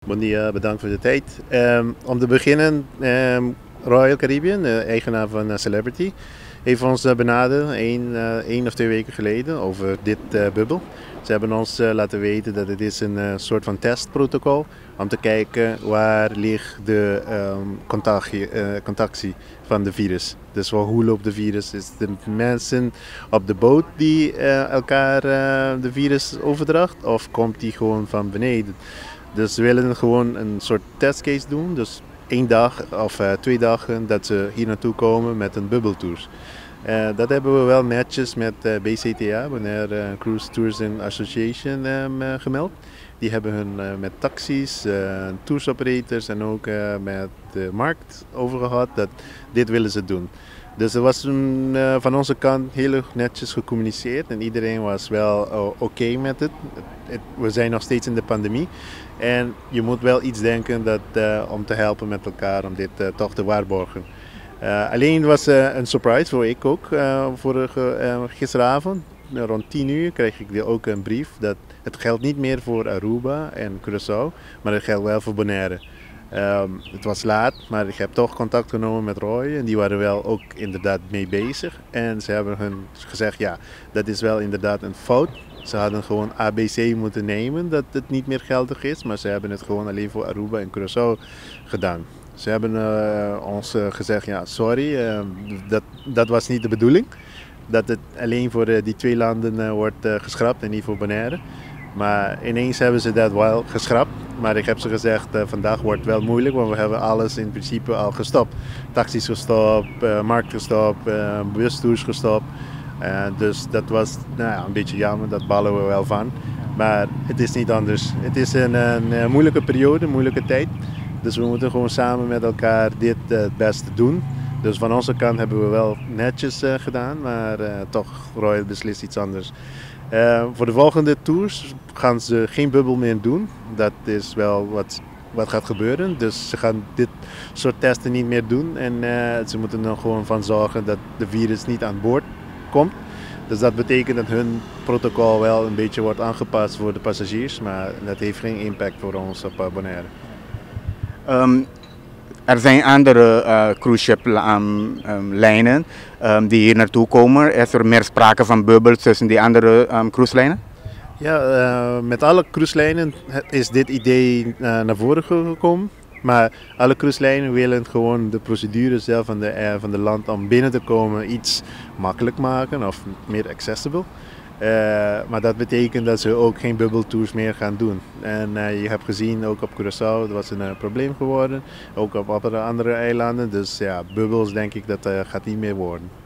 Bon dia, bedankt voor de tijd. Om te beginnen, Royal Caribbean, de eigenaar van Celebrity, heeft ons benaderd één of 2 weken geleden over dit bubbel. Ze hebben ons laten weten dat het is een soort van testprotocol om te kijken waar ligt de contactie van de virus. Dus hoe loopt de virus? Is het de mensen op de boot die elkaar de virus overdraagt of komt die gewoon van beneden? Dus we willen gewoon een soort testcase doen. Dus 1 dag of 2 dagen dat ze hier naartoe komen met een bubbeltour. Dat hebben we wel netjes met BCTA, Bonaire Cruise Tourism Association, gemeld. Die hebben hun met taxis, tours operators en ook met de markt over gehad dat dit willen ze doen. Dus er was van onze kant heel netjes gecommuniceerd en iedereen was wel oké met het. We zijn nog steeds in de pandemie en je moet wel iets denken om te helpen met elkaar om dit toch te waarborgen. Alleen was een surprise voor ik ook. Gisteravond, rond 10 uur, kreeg ik ook een brief dat het geldt niet meer voor Aruba en Curaçao, maar het geldt wel voor Bonaire. Het was laat, maar ik heb toch contact genomen met Roy en die waren wel ook inderdaad mee bezig. En ze hebben hun gezegd, ja, dat is wel inderdaad een fout. Ze hadden gewoon ABC moeten nemen dat het niet meer geldig is, maar ze hebben het gewoon alleen voor Aruba en Curaçao gedaan. Ze hebben ons gezegd, ja, sorry, dat was niet de bedoeling. Dat het alleen voor die 2 landen wordt geschrapt en niet voor Bonaire. Maar ineens hebben ze dat wel geschrapt. Maar ik heb ze gezegd, vandaag wordt het wel moeilijk, want we hebben alles in principe al gestopt. Taxis gestopt, markt gestopt, bustours gestopt. Dus dat was een beetje jammer, dat ballen we wel van. Maar het is niet anders. Het is een moeilijke periode, een moeilijke tijd. Dus we moeten gewoon samen met elkaar dit het beste doen. Dus van onze kant hebben we wel netjes gedaan, maar toch Royal beslist iets anders. Voor de volgende tours gaan ze geen bubbel meer doen. Dat is wel wat gaat gebeuren. Dus ze gaan dit soort testen niet meer doen. En ze moeten er gewoon van zorgen dat de virus niet aan boord komt. Dus dat betekent dat hun protocol wel een beetje wordt aangepast voor de passagiers. Maar dat heeft geen impact voor ons op Bonaire. Er zijn andere cruise ship lijnen die hier naartoe komen. Is er meer sprake van bubbels tussen die andere cruise lijnen? Ja, met alle cruiselijnen is dit idee naar voren gekomen. Maar alle cruiselijnen willen gewoon de procedure zelf van de land om binnen te komen iets makkelijk maken of meer accessible. Maar dat betekent dat ze ook geen bubbeltours meer gaan doen. En je hebt gezien, ook op Curaçao, dat was een probleem geworden. Ook op andere eilanden. Dus ja, bubbels denk ik dat gaat niet meer worden.